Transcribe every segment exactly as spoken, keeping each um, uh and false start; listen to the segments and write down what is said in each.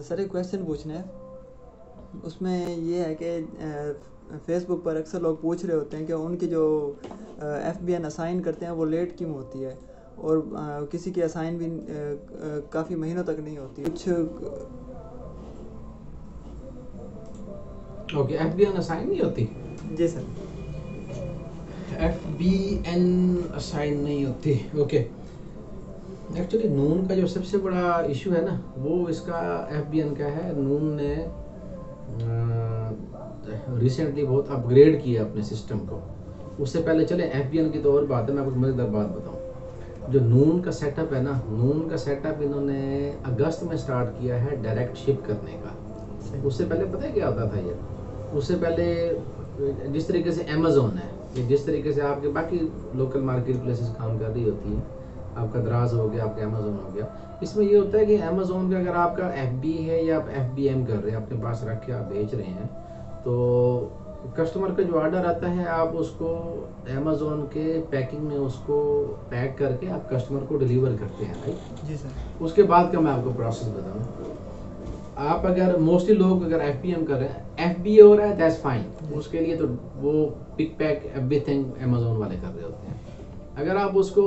Sir एक question पूछना है। उसमें ये है कि फेसबुक पर अक्सर लोग पूछ रहे होते हैं कि उनकी जो एफ बी एन असाइन करते हैं वो लेट क्यों होती है, और अ, किसी की असाइन भी काफ़ी महीनों तक नहीं होती कुछ। Okay, F B N assign नहीं होती। जी sir. F B N assign नहीं होती। ओके, एक्चुअली नून का जो सबसे बड़ा इशू है ना, वो इसका एफ बी एन का है। नून ने रिसेंटली बहुत अपग्रेड किया अपने सिस्टम को। उससे पहले चले एफ बी एन की तो और बात है, मैं आपको मज़ेदार बात बताऊं। जो नून का सेटअप है ना, नून का सेटअप इन्होंने अगस्त में स्टार्ट किया है डायरेक्ट शिप करने का। उससे पहले पता है क्या होता था ये? उससे पहले जिस तरीके से अमेज़ोन है, ये जिस तरीके से आपके बाकी लोकल मार्केट प्लेसेस काम कर रही होती हैं, आपका दराज हो गया, आपका अमेज़ोन हो गया, इसमें ये होता है कि अमेज़ोन का अगर आपका एफ बी है या आप एफ बी एम कर रहे हैं, अपने पास रख के आप बेच रहे हैं, तो कस्टमर का जो ऑर्डर आता है आप उसको अमेज़ोन के पैकिंग में उसको पैक करके आप कस्टमर को डिलीवर करते हैं, राइट? जी सर। उसके बाद का मैं आपको प्रोसेस बताऊँ। आप अगर मोस्टली लोग अगर एफ बी एम कर रहे हैं, एफ बी ए हो रहा है, दैट्स फाइन, उसके लिए तो वो पिक पैक एवरीथिंग अमेज़ोन वाले कर रहे होते हैं। अगर आप उसको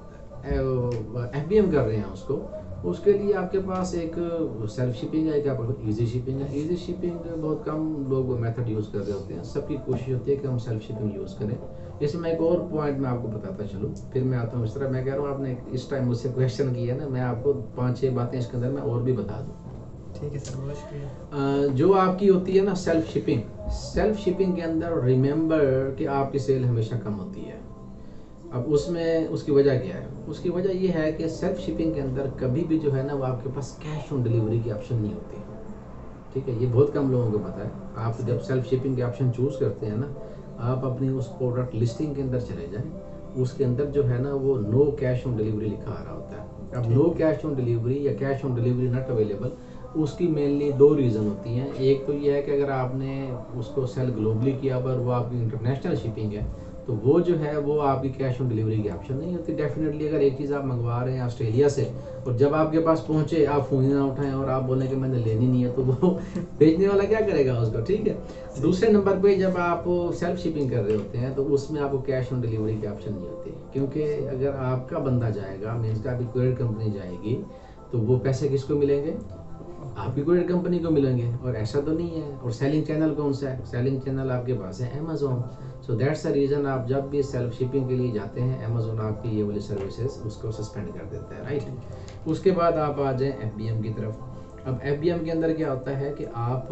एफ बी एम कर रहे हैं उसको, उसके लिए आपके पास एक सेल्फ शिपिंग है, क्या इजी शिपिंग है। इजी शिपिंग बहुत कम लोग मेथड यूज़ कर रहे होते हैं, सबकी कोशिश होती है कि हम सेल्फ शिपिंग यूज़ करें। इसमें एक और पॉइंट मैं आपको बताता चलूँ, फिर मैं आता हूँ। इस तरह मैं कह रहा हूँ, आपने इस टाइम मुझसे क्वेश्चन किया ना, मैं आपको पाँच छः बातें इसके अंदर मैं और भी बता दूँ। ठीक है सर, बहुत शुक्रिया। जो आपकी होती है ना सेल्फ शिपिंग, सेल्फ शिपिंग के अंदर रिमेंबर कि आपकी सेल हमेशा कम होती है। अब उसमें उसकी वजह क्या है? उसकी वजह ये है कि सेल्फ शिपिंग के अंदर कभी भी जो है ना, वो आपके पास कैश ऑन डिलीवरी की ऑप्शन नहीं होती। ठीक है, ये बहुत कम लोगों को पता है। आप जब सेल्फ शिपिंग के ऑप्शन चूज़ करते हैं ना, आप अपनी उस प्रोडक्ट लिस्टिंग के अंदर चले जाएं, उसके अंदर जो है ना वो नो कैश ऑन डिलीवरी लिखा आ रहा होता है। अब नो कैश ऑन डिलीवरी या cash on delivery not available, उसकी मेनली दो रीज़न होती हैं। एक तो ये है कि अगर आपने उसको सेल ग्लोबली किया पर वो आपकी इंटरनेशनल शिपिंग है, तो वो जो है वो आपकी कैश ऑन डिलीवरी की ऑप्शन नहीं होती। डेफिनेटली अगर एक चीज़ आप मंगवा रहे हैं ऑस्ट्रेलिया से और जब आपके पास पहुंचे आप फ़ोन ही ना उठाएं और आप बोलें कि मैंने लेनी नहीं है, तो वो बेचने वाला क्या करेगा उसको? ठीक है। दूसरे नंबर पे जब आप सेल्फ शिपिंग कर रहे होते हैं तो उसमें आपको कैश ऑन डिलीवरी की ऑप्शन नहीं होती, क्योंकि अगर आपका बंदा जाएगा, मीन्स का आपकी कोरियर कंपनी जाएगी, तो वो पैसे किसको मिलेंगे? आपकी कोरियर कंपनी को मिलेंगे। और ऐसा तो नहीं है। और सेलिंग चैनल कौन सा है? सेलिंग चैनल आपके पास है Amazon. So that's the reason आप जब भी सेल्फ शिपिंग के लिए जाते हैं, अमेज़ोन आपकी ये वाली सर्विसेज उसको सस्पेंड कर देता है, राइट। उसके बाद आप आ जाएं एफ बी एम की तरफ। अब एफ बी एम के अंदर क्या होता है कि आप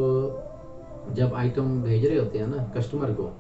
जब आइटम भेज रहे होते हैं ना कस्टमर को,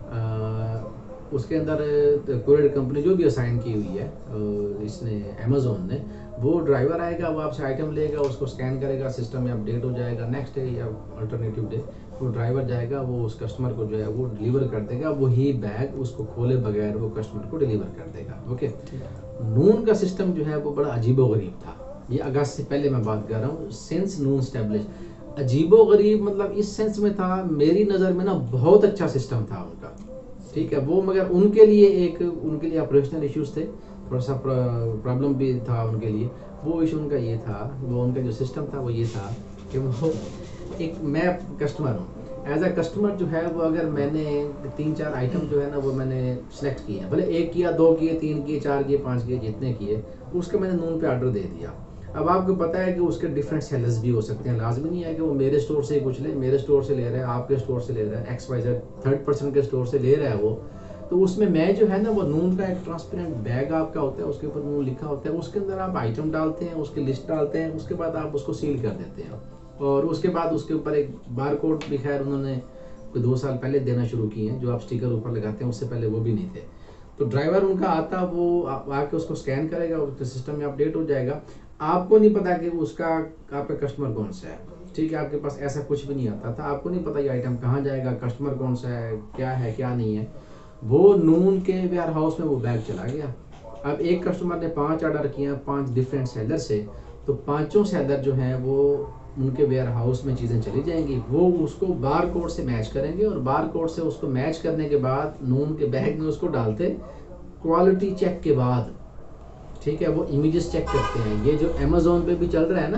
आ, उसके अंदर कोरियर कंपनी जो भी असाइन की हुई है इसने अमेज़ोन ने, वो ड्राइवर आएगा, वो आपसे आइटम लेगा, उसको स्कैन करेगा, सिस्टम में अपडेट हो जाएगा। नेक्स्ट डे या अल्टरनेटिव डे वो ड्राइवर जाएगा, वो उस कस्टमर को जो है वो डिलीवर कर देगा, वही बैग उसको खोले बगैर वो कस्टमर को डिलीवर कर देगा। ओके। नून का सिस्टम जो है वो बड़ा अजीबोगरीब था। ये अगस्त से पहले मैं बात कर रहा हूँ, सिंस नून स्टैब्लिश। अजीबोगरीब मतलब इस सेंस में था, मेरी नज़र में ना बहुत अच्छा सिस्टम था उनका, ठीक है वो, मगर उनके लिए एक उनके लिए ऑपरेशनल इश्यूज थे, थोड़ा सा प्रॉब्लम भी था उनके लिए। वो इशू उनका ये था, वो उनका जो सिस्टम था वो ये था कि वो एक, मैं कस्टमर हूँ, एज अ कस्टमर जो है वो, अगर मैंने तीन चार आइटम जो है ना वो मैंने सेलेक्ट किए हैं, भले एक किया, दो किए, तीन किए, चार किए, पाँच किए, जितने किए, उसका मैंने नून पे ऑर्डर दे दिया। अब आपको पता है कि उसके डिफरेंट सेलर्स भी हो सकते हैं, लाजमी नहीं है कि वो मेरे स्टोर से ही कुछ ले, मेरे स्टोर से ले रहा है, आपके स्टोर से ले रहा है, X Y Z third person के स्टोर से ले रहा है वो, तो उसमें मैं जो है ना वो नून का एक ट्रांसपेरेंट बैग आपका होता है, उसके ऊपर नून लिखा होता है, उसके अंदर आप आइटम डालते हैं, उसकी लिस्ट डालते हैं, उसके बाद आप उसको सील कर देते हैं, और उसके बाद उसके ऊपर एक बार कोड भी खैर उन्होंने कोई दो साल पहले देना शुरू किए हैं, जो आप स्टिकर ऊपर लगाते हैं, उससे पहले वो भी नहीं थे। तो ड्राइवर उनका आता, वो आके उसको स्कैन करेगा, उसके सिस्टम में अपडेट हो जाएगा। आपको नहीं पता कि उसका आपका कस्टमर कौन सा है, ठीक है, आपके पास ऐसा कुछ भी नहीं आता था, आपको नहीं पता ये आइटम कहाँ जाएगा, कस्टमर कौन सा है, क्या है क्या नहीं है। वो नून के वेयर हाउस में वो बैग चला गया। अब एक कस्टमर ने पांच ऑर्डर किया पांच डिफरेंट सेलर से, तो पांचों सेलर जो हैं वो उनके वेयर हाउस में चीज़ें चली जाएंगी, वो उसको बार कोड से मैच करेंगे, और बार कोड से उसको मैच करने के बाद नून के बैग में उसको डालते, क्वालिटी चेक के बाद, ठीक है, वो इमेजेस चेक करते हैं। ये जो अमेज़ोन पे भी चल रहा है ना,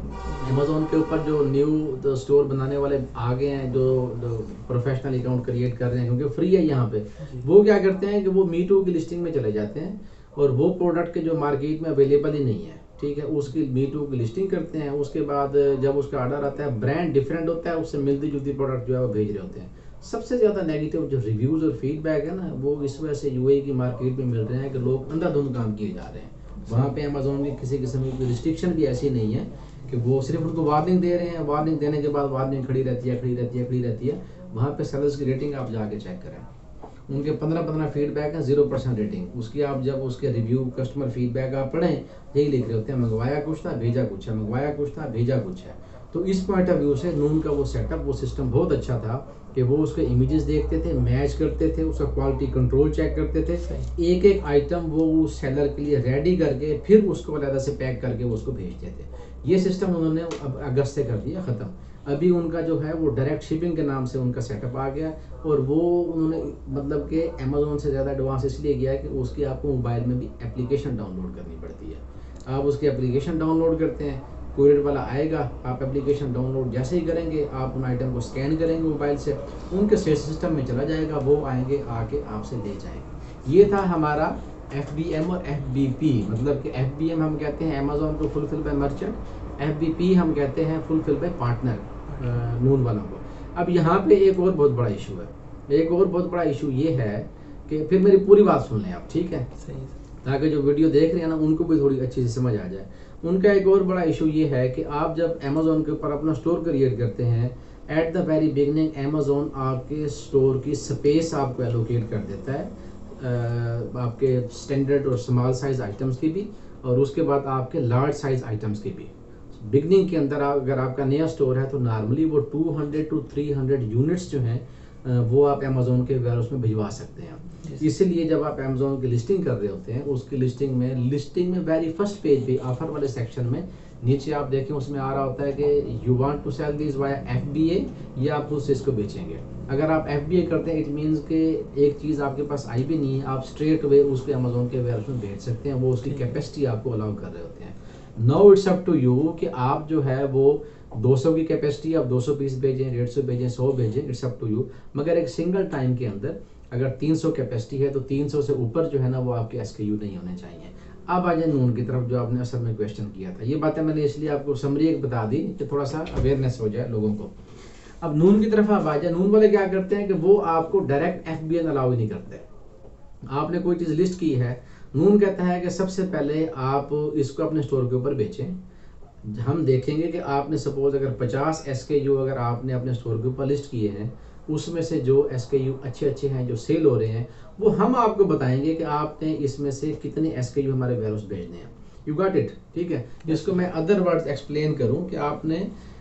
अमेज़ोन के ऊपर जो न्यू स्टोर बनाने वाले आ गए हैं, जो, जो प्रोफेशनल अकाउंट क्रिएट कर रहे हैं क्योंकि फ्री है यहाँ पे, वो क्या करते हैं कि वो मी टू की लिस्टिंग में चले जाते हैं और वो प्रोडक्ट के जो मार्केट में अवेलेबल ही नहीं है, ठीक है, उसकी मी टू की लिस्टिंग करते हैं। उसके बाद जब उसका ऑर्डर आता है, ब्रांड डिफरेंट होता है, उससे मिलती जुलती प्रोडक्ट जो है वो भेज रहे होते हैं। सबसे ज़्यादा नेगेटिव जो रिव्यूज़ और फीडबैक है ना, वो इस वजह से यूएई की मार्केट में मिल रहे हैं कि लोग अंधाधुंध काम किए जा रहे हैं। वहाँ पे अमेज़ोन की किसी किस्म की रिस्ट्रिक्शन भी ऐसी नहीं है कि वो सिर्फ उनको वार्निंग दे रहे हैं, वार्निंग देने के बाद वार्निंग खड़ी रहती है खड़ी रहती है खड़ी रहती है। वहाँ पे सेलर्स की रेटिंग आप जाके चेक करें, उनके पंद्रह पंद्रह फीडबैक है, जीरो परसेंट रेटिंग उसकी। आप जब उसके रिव्यू कस्टमर फीडबैक आप पढ़ें, यही लिख रहे होते हैं, मंगवाया कुछ था भेजा कुछ है, मंगवाया कुछ था भेजा कुछ है। तो इस पॉइंट ऑफ व्यू से नून का वो सेटअप, वो सिस्टम बहुत अच्छा था कि वो उसके इमेजेस देखते थे, मैच करते थे, उसका क्वालिटी कंट्रोल चेक करते थे, एक एक आइटम वो उस सेलर के लिए रेडी करके फिर उसको अलग से पैक करके वो उसको भेजते थे। ये सिस्टम उन्होंने अब अगस्त से कर दिया ख़त्म। अभी उनका जो है वो डायरेक्ट शिपिंग के नाम से उनका सेटअप आ गया, और वो उन्होंने मतलब कि अमेज़ोन से ज़्यादा एडवांस इसलिए किया है कि उसकी आपको मोबाइल में भी एप्लीकेशन डाउनलोड करनी पड़ती है। आप उसकी एप्लीकेशन डाउनलोड करते हैं, कोरियर वाला आएगा, आप एप्लीकेशन डाउनलोड जैसे ही करेंगे, आप उन आइटम को स्कैन करेंगे मोबाइल से, उनके सिस्टम में चला जाएगा, वो आएंगे आके आपसे ले जाएंगे। ये था हमारा एफ बी एम और एफ बी पी। मतलब कि एफ बी एम हम कहते हैं अमेज़ोन को fulfil by merchant, F B P हम कहते हैं फुलफिल बाय पार्टनर नून वालों को। अब यहाँ पे एक और बहुत बड़ा इशू है, एक और बहुत बड़ा इशू ये है कि फिर मेरी पूरी बात सुन लें आप, ठीक है, सही, ताकि जो वीडियो देख रहे हैं ना उनको भी थोड़ी अच्छी से समझ आ जाए। उनका एक और बड़ा इशू ये है कि आप जब अमेज़ोन के ऊपर अपना स्टोर क्रिएट करते हैं, at the very beginning Amazon आपके स्टोर की स्पेस आपको एलोकेट कर देता है, आ, आपके स्टैंडर्ड और स्मॉल साइज आइटम्स की भी, और उसके बाद आपके लार्ज साइज आइटम्स की भी। बिगनिंग के अंदर आप, अगर आपका नया स्टोर है तो नॉर्मली वो two hundred to three hundred units जो हैं वो आप अमेज़ोन के वेयरहाउस में भिजवा सकते हैं। इसलिए जब आप अमेज़ोन की लिस्टिंग कर रहे होते हैं, उसकी लिस्टिंग में लिस्टिंग में वेरी फर्स्ट पेज पे ऑफर वाले सेक्शन में नीचे आप देखें, उसमें आ रहा होता है कि you want to sell this via F B A, या आप उससे इसको बेचेंगे। अगर आप एफ बी ए करते हैं, इट मीन्स कि एक चीज़ आपके पास आई भी नहीं है, आप स्ट्रेट वे उसको अमेज़ोन के वेयरहाउस में भेज सकते हैं, वो उसकी कैपेसिटी आपको अलाउ कर रहे होते हैं। Now it's up to you कि आप जो है वो दो सौ की कैपेसिटी, आप दो सौ पीस भेजें, डेढ़ सौ भेजें, सौ भेजें, इट्स अप टू यू। मगर एक सिंगल टाइम के अंदर अगर तीन सौ कैपेसिटी है तो तीन सौ से ऊपर जो है ना वो आपके एस के यू नहीं होने चाहिए। अब आ जाए नून की तरफ, जो आपने असल में क्वेश्चन किया था। ये बातें मैंने इसलिए आपको समरी एक बता दी कि थोड़ा सा अवेयरनेस हो जाए लोगों को। अब नून की तरफ आप आ जाए, नून वाले क्या करते हैं कि वो आपको direct F B N allow ही नहीं करते। आपने कोई चीज़ लिस्ट की है, नून कहता है कि सबसे पहले आप इसको अपने स्टोर के ऊपर बेचें। हम देखेंगे कि आपने सपोज अगर पचास एस के यू अगर आपने अपने स्टोर के ऊपर लिस्ट किए हैं, उसमें से जो एस के यू अच्छे अच्छे हैं जो सेल हो रहे हैं, वो हम आपको बताएंगे कि आपने इसमें से कितने एस के यू हमारे वेयरहाउस भेजने हैं। यू गॉट इट, ठीक है। इसको मैं अदर वर्ड्स एक्सप्लेन करूं कि आपने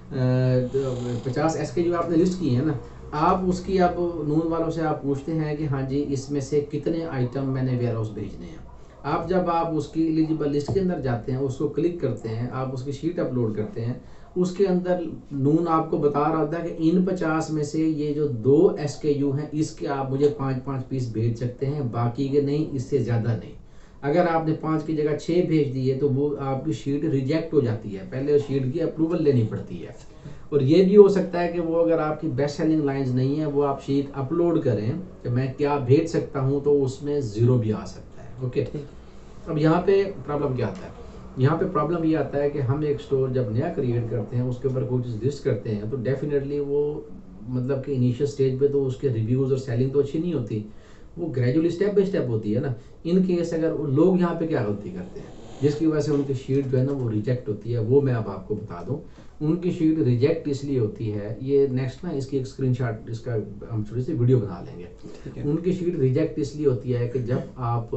पचास एस के यू आपने लिस्ट की है ना, आप उसकी आप नून वालों से आप पूछते हैं कि हाँ जी इसमें से कितने आइटम मैंने वेयरहाउस भेजने हैं। आप जब आप उसकी एलिजिबल लिस्ट के अंदर जाते हैं, उसको क्लिक करते हैं, आप उसकी शीट अपलोड करते हैं, उसके अंदर नून आपको बता रहा होता है कि इन पचास में से ये जो दो एस के यू हैं इसके आप मुझे पाँच पाँच पीस भेज सकते हैं, बाकी के नहीं, इससे ज़्यादा नहीं। अगर आपने पाँच की जगह छः भेज दिए तो वो आपकी शीट रिजेक्ट हो जाती है, पहले शीट की अप्रूवल लेनी पड़ती है। और ये भी हो सकता है कि वो अगर आपकी बेस्ट सेलिंग लाइंस नहीं है, वो आप शीट अपलोड करें कि मैं क्या भेज सकता हूँ, तो उसमें ज़ीरो भी आ सकता है। ओके, अब यहाँ पे प्रॉब्लम क्या आता है? यहाँ पे प्रॉब्लम ये आता है कि हम एक स्टोर जब नया क्रिएट करते हैं, उसके ऊपर कोई चीज़ लिस्ट करते हैं, तो डेफिनेटली वो मतलब कि इनिशियल स्टेज पे तो उसके रिव्यूज़ और सेलिंग तो अच्छी नहीं होती, वो ग्रेजुअली स्टेप बाय स्टेप होती है ना। इन केस अगर लोग यहाँ पे क्या गलती करते हैं जिसकी वजह से उनकी शीट जो है ना वो रिजेक्ट होती है, वो मैं अब आपको बता दूँ। उनकी शीट रिजेक्ट इसलिए होती है, ये नेक्स्ट ना इसकी एक स्क्रीनशॉट, इसका हम छोटी सी वीडियो बना लेंगे। उनकी शीट रिजेक्ट इसलिए होती है कि जब आप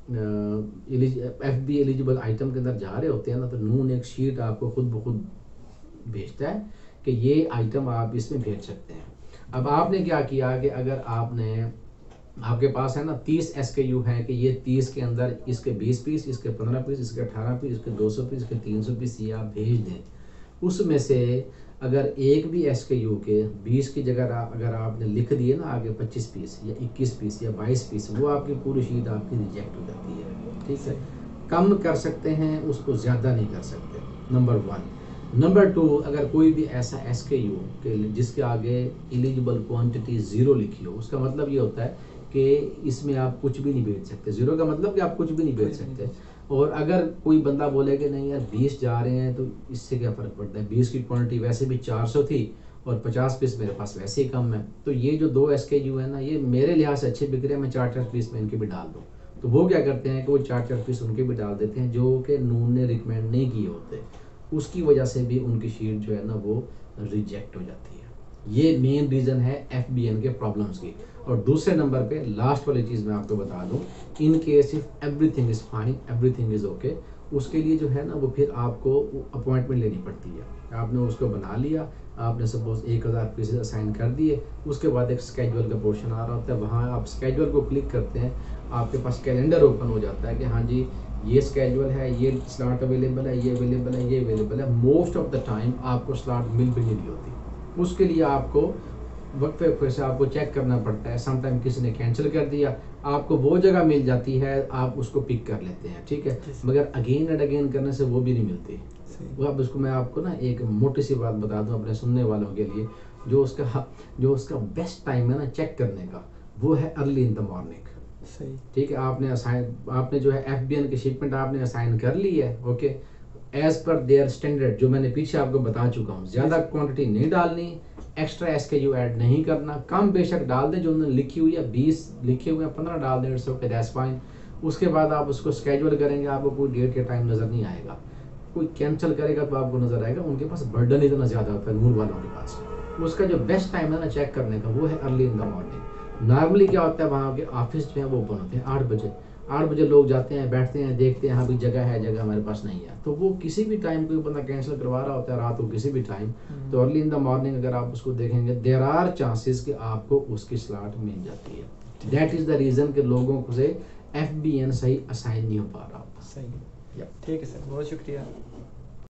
एफ बी एलिजिबल आइटम के अंदर जा रहे होते हैं ना, तो नून एक शीट आपको खुद ब खुद भेजता है कि ये आइटम आप इसमें भेज सकते हैं। अब आपने क्या किया कि अगर आपने आपके पास है ना तीस एस के यू है कि ये तीस के अंदर इसके बीस पीस, इसके पंद्रह पीस, इसके अठारह पीस, इसके दो सौ पीस, इसके तीन सौ पीस ये आप भेज दें। उसमें से अगर एक भी एस के यू के बीस की जगह अगर आपने लिख दिए ना आगे पच्चीस पीस या इक्कीस पीस या बाईस पीस, वो आपकी पूरी शीट आपकी रिजेक्ट हो जाती है। ठीक है, कम कर सकते हैं उसको, ज़्यादा नहीं कर सकते, नंबर वन। नंबर टू, अगर कोई भी ऐसा एस के यू के जिसके आगे एलिजिबल क्वांटिटी ज़ीरो लिखी हो, उसका मतलब ये होता है कि इसमें आप कुछ भी नहीं बेच सकते। ज़ीरो का मतलब कि आप कुछ भी नहीं बेच सकते। और अगर कोई बंदा बोले कि नहीं यार बीस जा रहे हैं तो इससे क्या फ़र्क पड़ता है, बीस की क्वांटिटी वैसे भी चार सौ थी और पचास पीस मेरे पास वैसे ही कम है, तो ये जो दो एस के यू है ना, ये मेरे लिहाज से अच्छे बिक रहे हैं, मैं चार चार पीस में इनके भी डाल दूँ। तो वो क्या करते हैं कि वो चार चार पीस उनके भी डाल देते हैं जो कि नून ने रिकमेंड नहीं किए होते, उसकी वजह से भी उनकी शीट जो है ना वो रिजेक्ट हो जाती है। ये मेन रीज़न है एफ बी एन के प्रॉब्लम्स की। और दूसरे नंबर पे लास्ट वाली चीज़ मैं आपको बता दूं, in case if everything is fine, everything is okay, उसके लिए जो है ना वो फिर आपको अपॉइंटमेंट लेनी पड़ती है। आपने उसको बना लिया, आपने सपोज एक हज़ार पीसेज असाइन कर दिए, उसके बाद एक स्केड्यूल का पोर्शन आ रहा होता है, वहाँ आप स्केड्यूल को क्लिक करते हैं, आपके पास कैलेंडर ओपन हो जाता है कि हाँ जी ये स्केड्यूल है, ये स्लॉट अवेलेबल है, ये अवेलेबल है, ये अवेलेबल है। मोस्ट ऑफ द टाइम आपको स्लॉट मिल भी नहीं रही होती, उसके लिए आपको वक्त पे फिर से आपको चेक करना पड़ता है। समटाइम किसी ने कैंसिल कर दिया, आपको वो जगह मिल जाती है, आप उसको पिक कर लेते हैं, ठीक है, मगर अगेन एंड अगेन करने से वो भी नहीं मिलती। वो अब उसको मैं आपको ना एक मोटी सी बात बता दूं अपने सुनने वालों के लिए, जो उसका जो उसका बेस्ट टाइम है ना चेक करने का, वो है अर्ली इन द मॉर्निंग। सही, ठीक है, आपने असाइन आपने जो है एफ बी एन की शिपमेंट आपने असाइन कर ली है, okay, as per their standard जो मैंने पीछे आपको बता चुका हूँ। ज़्यादा क्वांटिटी नहीं डालनी, extra S K U add नहीं करना, कम बेशक डाल दें, जो उन्होंने लिखी हुई है बीस लिखे हुए हैं पंद्रह डाल दें, इट्स ओके, दैट्स फाइन। उसके बाद आप उसको स्केड्यूल करेंगे, आपको कोई डेट या टाइम नज़र नहीं आएगा। कोई कैंसिल करेगा तो आपको नज़र आएगा, उनके पास बर्डन इतना ज़्यादा होता है नूर वालों के पास। उसका जो बेस्ट टाइम है ना चेक करने का, वो है early in the morning. Normally क्या होता है, वहाँ के ऑफिस जो है वो ओपन होते हैं आठ बजे, आठ बजे लोग जाते हैं, बैठते हैं, देखते हैं हाँ भाई जगह है, जगह हमारे पास नहीं है, तो वो किसी भी टाइम कोई बंदा कैंसिल करवा रहा होता है रात को किसी भी टाइम, तो अर्ली इन द मॉर्निंग अगर आप उसको देखेंगे, देयर आर चांसेस कि आपको उसकी स्लॉट मिल जाती है। दैट इज़ द रीज़न कि लोगों को से एफ बी एन सही असाइन नहीं हो पा रहा होता। सही, ठीक है सर, बहुत शुक्रिया।